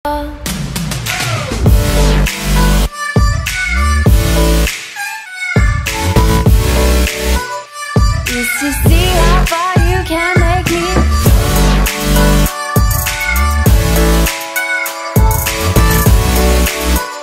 Just to see how far you can make me